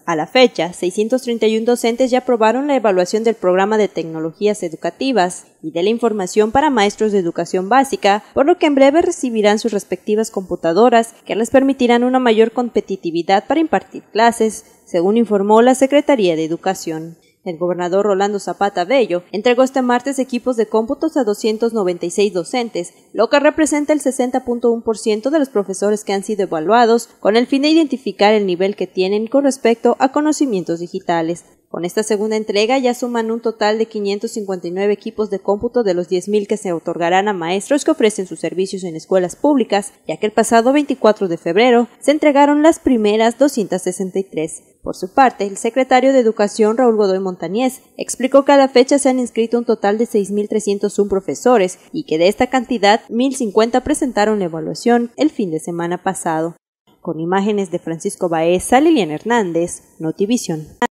A la fecha, 631 docentes ya aprobaron la evaluación del programa de tecnologías educativas y de la información para maestros de educación básica, por lo que en breve recibirán sus respectivas computadoras que les permitirán una mayor competitividad para impartir clases, según informó la Secretaría de Educación. El gobernador Rolando Zapata Bello entregó este martes equipos de cómputos a 296 docentes, lo que representa el 60.1% de los profesores que han sido evaluados, con el fin de identificar el nivel que tienen con respecto a conocimientos digitales. Con esta segunda entrega ya suman un total de 559 equipos de cómputo de los 10.000 que se otorgarán a maestros que ofrecen sus servicios en escuelas públicas, ya que el pasado 24 de febrero se entregaron las primeras 263. Por su parte, el secretario de Educación, Raúl Godoy Montañez, explicó que a la fecha se han inscrito un total de 6.301 profesores y que de esta cantidad, 1.050 presentaron la evaluación el fin de semana pasado. Con imágenes de Francisco Baeza, Liliana Hernández, Notivisión.